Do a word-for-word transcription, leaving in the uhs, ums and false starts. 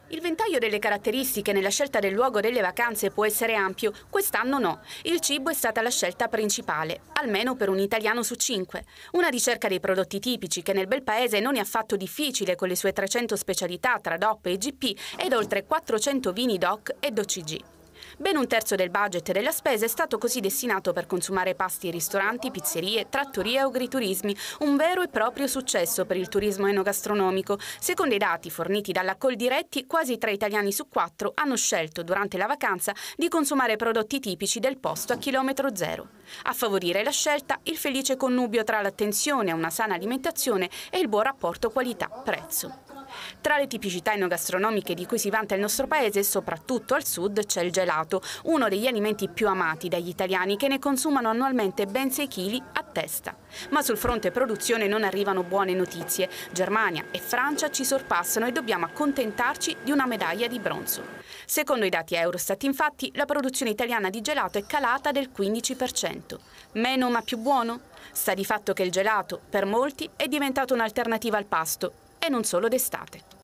Il ventaglio delle caratteristiche nella scelta del luogo delle vacanze può essere ampio, quest'anno no. Il cibo è stata la scelta principale, almeno per un italiano su cinque. Una ricerca dei prodotti tipici che nel bel paese non è affatto difficile con le sue trecento specialità tra D O P e G P ed oltre quattrocento vini D O C e D O C G. Ben un terzo del budget della spesa è stato così destinato per consumare pasti in ristoranti, pizzerie, trattorie e agriturismi, un vero e proprio successo per il turismo enogastronomico. Secondo i dati forniti dalla Coldiretti, quasi tre italiani su quattro hanno scelto durante la vacanza di consumare prodotti tipici del posto a chilometro zero. A favorire la scelta, il felice connubio tra l'attenzione a una sana alimentazione e il buon rapporto qualità-prezzo. Tra le tipicità enogastronomiche di cui si vanta il nostro paese, soprattutto al sud, c'è il gelato, uno degli alimenti più amati dagli italiani che ne consumano annualmente ben sei chili a testa. Ma sul fronte produzione non arrivano buone notizie. Germania e Francia ci sorpassano e dobbiamo accontentarci di una medaglia di bronzo. Secondo i dati Eurostat, infatti, la produzione italiana di gelato è calata del quindici per cento. Meno ma più buono? Sta di fatto che il gelato, per molti, è diventato un'alternativa al pasto, e non solo d'estate.